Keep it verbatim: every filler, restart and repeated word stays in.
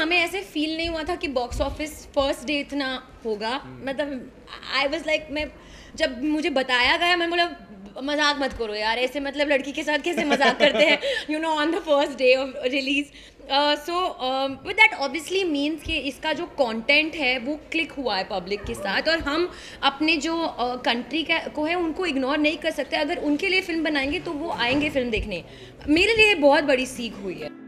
हमें ऐसे फील नहीं हुआ था कि बॉक्स ऑफिस फर्स्ट डे इतना होगा। मतलब आई वाज लाइक, मैं जब मुझे बताया गया मैं बोला मजाक मत करो यार, ऐसे मतलब लड़की के साथ कैसे मजाक करते हैं you know on the first day of release. So but that obviously means कि इसका जो कंटेंट है वो क्लिक हुआ है पब्लिक के साथ, और हम अपने जो कंट्री uh, को है उनको इग्नोर नहीं कर सकते। अगर उनके लिए फिल्म बनाएंगे तो वो आएंगे फिल्म देखने। मेरे लिए बहुत बड़ी सीख हुई है।